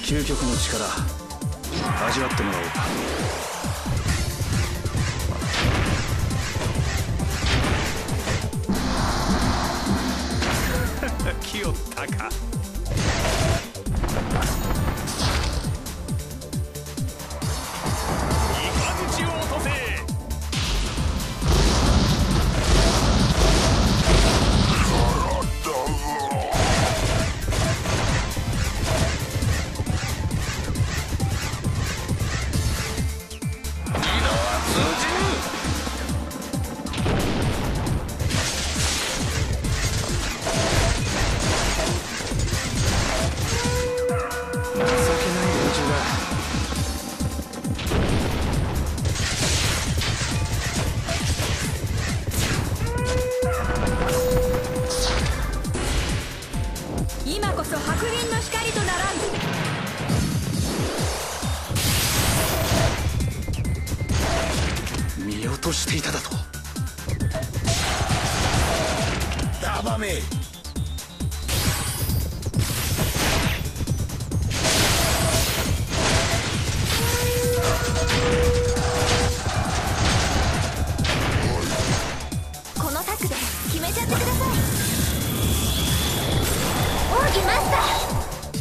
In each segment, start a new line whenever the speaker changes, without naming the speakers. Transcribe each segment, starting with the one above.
究極の力味わってもらおうか。来よったか。雷を落とせ。
今こそ白輪の光とならん。
見落としていただと。ダバめ。
このタッグで決めちゃってください。奥義マスター。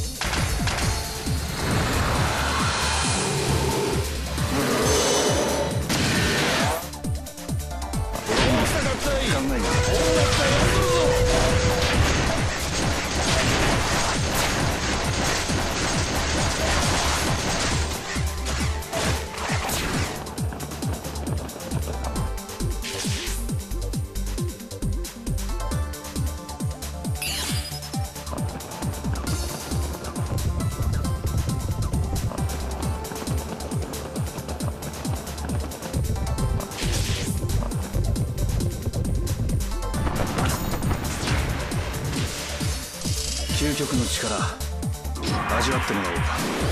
究極の力味わってもらおうか。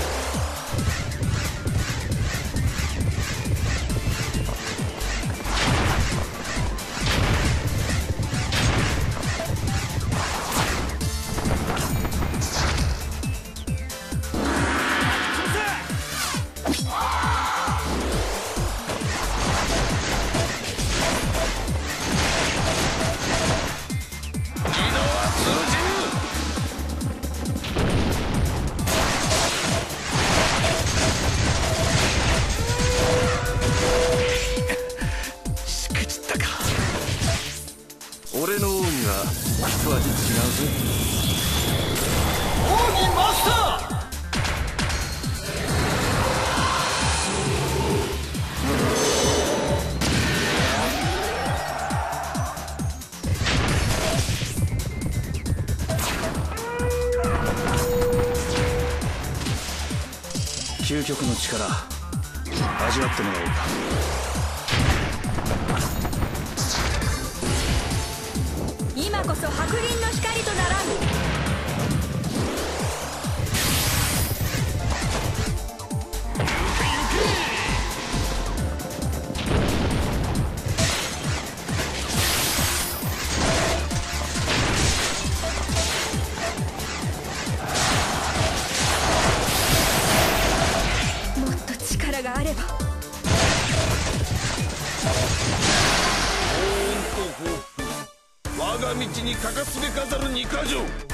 俺の奥義は一味違うぜ。奥義マスター。究極の力味わってもらおうか。 今こそ白輪の光とならん。もっと力があれば。
我が道に欠かすべかざる二か条。